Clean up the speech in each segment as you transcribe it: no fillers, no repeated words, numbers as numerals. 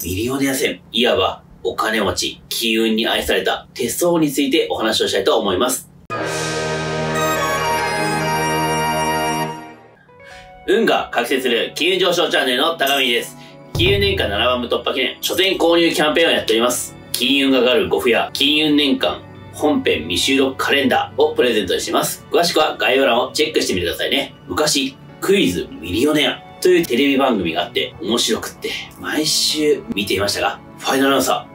ミリオネア線、いわばお金持ち、金運に愛された手相についてお話をしたいと思います。運が覚醒する金運上昇チャンネルの高見です。金運年間7番目突破記念書店購入キャンペーンをやっております。金運が上がる5付や金運年間本編未収録カレンダーをプレゼントしています。詳しくは概要欄をチェックしてみてくださいね。昔、クイズミリオネアというテレビ番組があって面白くって毎週見ていましたが、ファイナルアナウンサ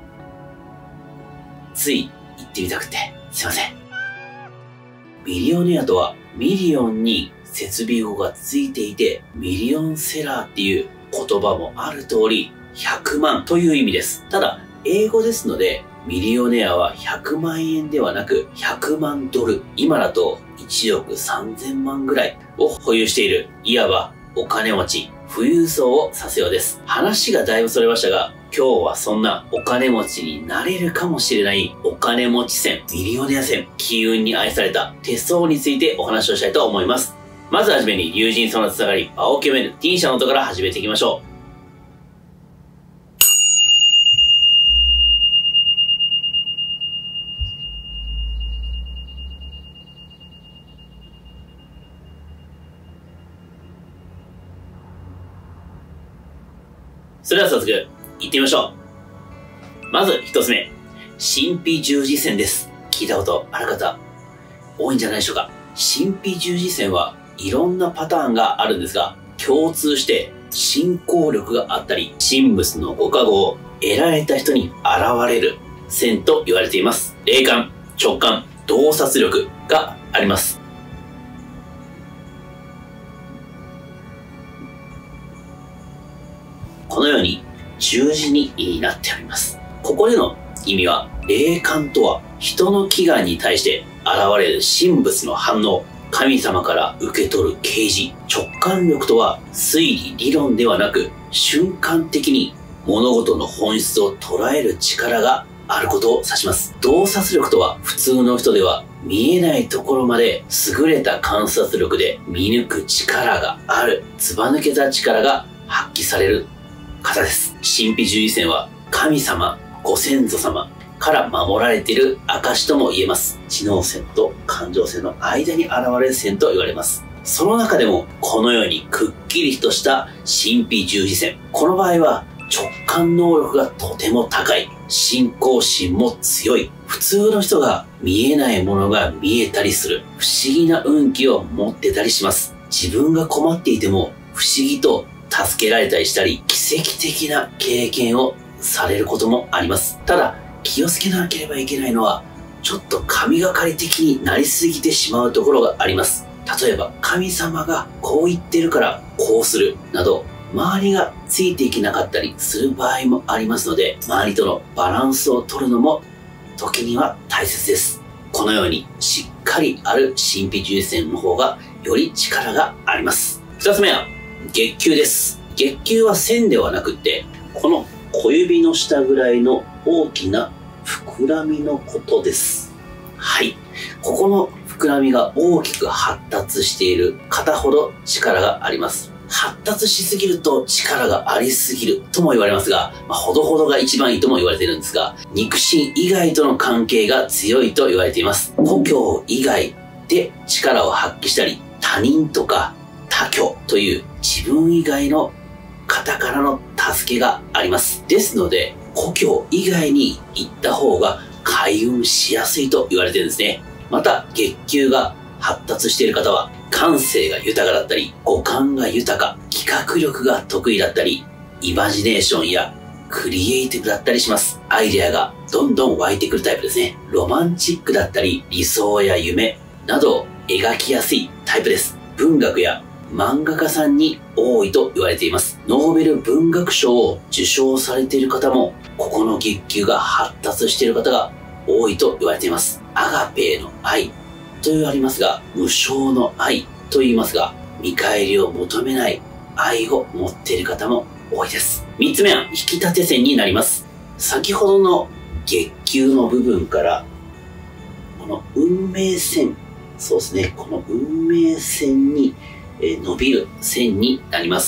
ー、つい言ってみたくてすいません。ミリオネアとはミリオンに設備語がついていてミリオンセラーっていう言葉もある通り100万という意味です。ただ英語ですのでミリオネアは100万円ではなく100万ドル、今だと1億3000万ぐらいを保有している、いわばお金持ち、富裕層を指すようです。話がだいぶそれましたが、今日はそんなお金持ちになれるかもしれないお金持ち線、ミリオネア線、金運に愛された手相についてお話をしたいと思います。まずはじめに友人そのつながり、青木をめる T 社の音から始めていきましょう。それでは早速、行ってみましょう。まず一つ目、神秘十字線です。聞いたことある方、多いんじゃないでしょうか。神秘十字線はいろんなパターンがあるんですが、共通して信仰力があったり、神仏のご加護を得られた人に現れる線と言われています。霊感、直感、洞察力があります。このように十字になっております。ここでの意味は、霊感とは人の祈願に対して現れる神仏の反応、神様から受け取る啓示。直感力とは推理理論ではなく瞬間的に物事の本質を捉える力があることを指します。洞察力とは普通の人では見えないところまで優れた観察力で見抜く力がある、ずば抜けた力が発揮される方です。神秘十字線は神様、ご先祖様から守られている証とも言えます。知能線と感情線の間に現れる線と言われます。その中でもこのようにくっきりとした神秘十字線。この場合は直感能力がとても高い。信仰心も強い。普通の人が見えないものが見えたりする。不思議な運気を持ってたりします。自分が困っていても不思議と助けられたりしたり、奇跡的な経験をされることもあります。ただ、気をつけなければいけないのは、ちょっと神がかり的になりすぎてしまうところがあります。例えば、神様がこう言ってるからこうするなど、周りがついていけなかったりする場合もありますので、周りとのバランスを取るのも時には大切です。このようにしっかりある神秘十字線の方がより力があります。二つ目は、月給です。月給は線ではなくって、この小指の下ぐらいの大きな膨らみのことです。はい。ここの膨らみが大きく発達している方ほど力があります。発達しすぎると力がありすぎるとも言われますが、ほどほどが一番いいとも言われているんですが、肉親以外との関係が強いと言われています。故郷以外で力を発揮したり、他人とか他居という自分以外の方からの助けがあります。ですので、故郷以外に行った方が開運しやすいと言われているんですね。また、月給が発達している方は、感性が豊かだったり、五感が豊か、企画力が得意だったり、イマジネーションやクリエイティブだったりします。アイデアがどんどん湧いてくるタイプですね。ロマンチックだったり、理想や夢などを描きやすいタイプです。文学や漫画家さんに多いと言われています。ノーベル文学賞を受賞されている方も、ここの月給が発達している方が多いと言われています。アガペーの愛と言われますが、無償の愛と言いますが、見返りを求めない愛を持っている方も多いです。三つ目は引き立て線になります。先ほどの月給の部分から、この運命線、そうですね、この運命線に伸びる線になります。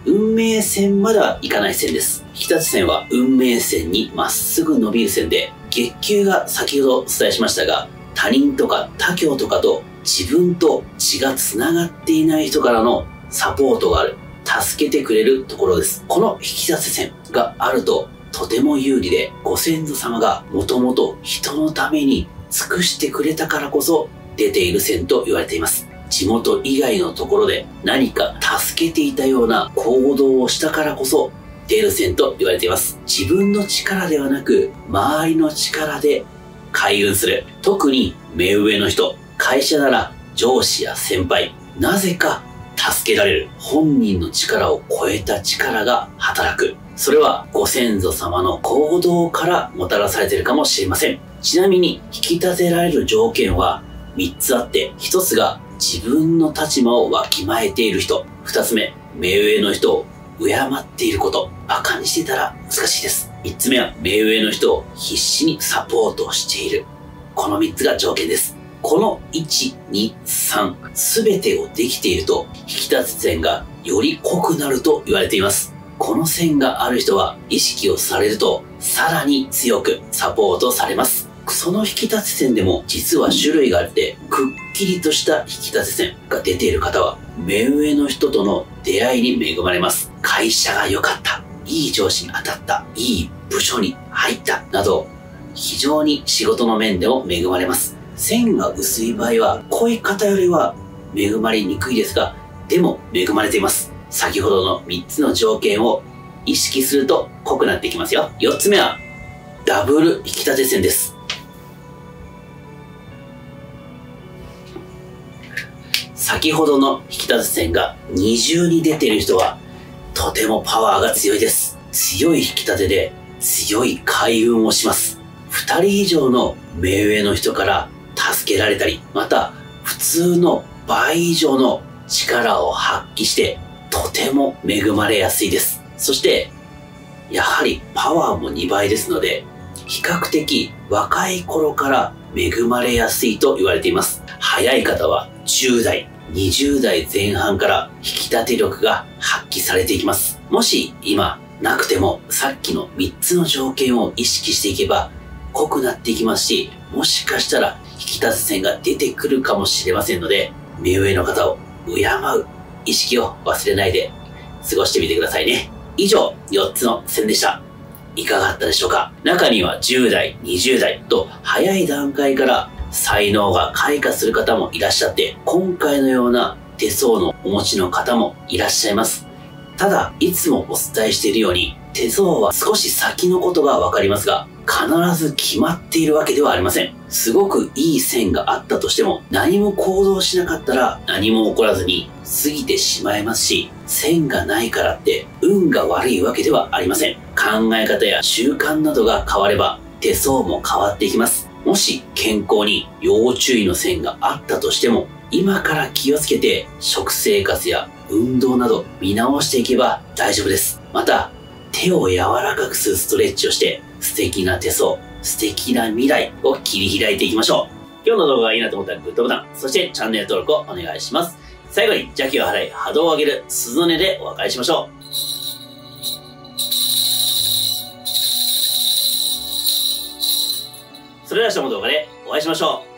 運命線まではいかない線です。引き立つ線は運命線にまっすぐ伸びる線で、月給が先ほどお伝えしましたが、他人とか他境とかと自分と血が繋がっていない人からのサポートがある。助けてくれるところです。この引き立つ線があるととても有利で、ご先祖様がもともと人のために尽くしてくれたからこそ出ている線と言われています。地元以外のところで何か助けていたような行動をしたからこそ出る線と言われています。自分の力ではなく周りの力で開運する。特に目上の人、会社なら上司や先輩、なぜか助けられる。本人の力を超えた力が働く。それはご先祖様の行動からもたらされているかもしれません。ちなみに引き立てられる条件は3つあって、1つが自分の立場をわきまえている人。2つ目、目上の人を敬っていること。馬鹿にしてたら難しいです。3つ目は目上の人を必死にサポートしている。この3つが条件です。この1、2、3、すべてをできていると、引き立つ線がより濃くなると言われています。この線がある人は意識をされると、さらに強くサポートされます。その引き立つ線でも実は種類があって、くっきりとした引き立つ線が出ている方は、目上の人との出会いに恵まれます。会社が良かった、いい上司に当たった、いい部署に入った、など、非常に仕事の面でも恵まれます。線が薄い場合は、濃い方よりは恵まれにくいですが、でも恵まれています。先ほどの3つの条件を意識すると濃くなっていきますよ。4つ目は、ダブル引き立て線です。先ほどの引き立つ線が二重に出ている人は、とてもパワーが強いです。強い引き立てで強い開運をします。2人以上の目上の人から助けられたり、また普通の倍以上の力を発揮してとても恵まれやすいです。そしてやはりパワーも2倍ですので、比較的若い頃から恵まれやすいと言われています。早い方は10代、20代前半から引き立て力が発揮されていきます。もし今なくてもさっきの3つの条件を意識していけば濃くなっていきますし、もしかしたら引き立つ線が出てくるかもしれませんので、目上の方を敬う意識を忘れないで過ごしてみてくださいね。以上、4つの線でした。いかがだったでしょうか？中には10代、20代と早い段階から才能が開花する方もいらっしゃって、今回のような手相のお持ちの方もいらっしゃいます。ただ、いつもお伝えしているように、手相は少し先のことがわかりますが、必ず決まっているわけではありません。すごくいい線があったとしても、何も行動しなかったら何も起こらずに過ぎてしまいますし、線がないからって運が悪いわけではありません。考え方や習慣などが変われば手相も変わっていきます。もし健康に要注意の線があったとしても、今から気をつけて食生活や運動など見直していけば大丈夫です。また、手を柔らかくするストレッチをして素敵な手相、素敵な未来を切り開いていきましょう。今日の動画がいいなと思ったらグッドボタン、そしてチャンネル登録をお願いします。最後に邪気を払い波動を上げる鈴音でお別れしましょう。それでは明日の動画でお会いしましょう。